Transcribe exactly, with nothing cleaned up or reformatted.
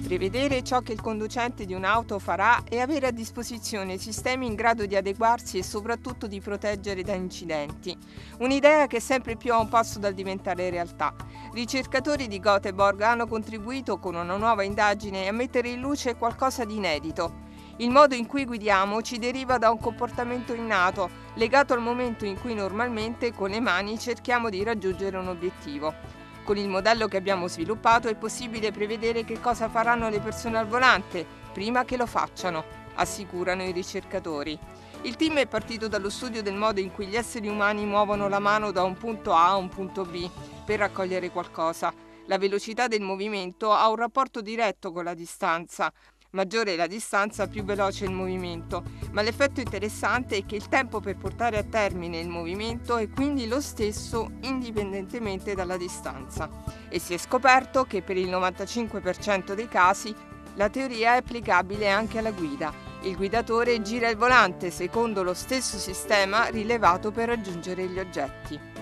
Prevedere ciò che il conducente di un'auto farà e avere a disposizione sistemi in grado di adeguarsi e soprattutto di proteggere da incidenti. Un'idea che è sempre più a un passo dal diventare realtà. Ricercatori di Göteborg hanno contribuito con una nuova indagine a mettere in luce qualcosa di inedito. Il modo in cui guidiamo ci deriva da un comportamento innato, legato al momento in cui normalmente con le mani cerchiamo di raggiungere un obiettivo. Con il modello che abbiamo sviluppato è possibile prevedere che cosa faranno le persone al volante prima che lo facciano, assicurano i ricercatori. Il team è partito dallo studio del modo in cui gli esseri umani muovono la mano da un punto A a un punto B per raccogliere qualcosa. La velocità del movimento ha un rapporto diretto con la distanza. Maggiore è la distanza, più veloce è il movimento, ma l'effetto interessante è che il tempo per portare a termine il movimento è quindi lo stesso indipendentemente dalla distanza. E si è scoperto che per il novantacinque per cento dei casi la teoria è applicabile anche alla guida. Il guidatore gira il volante secondo lo stesso sistema rilevato per raggiungere gli oggetti.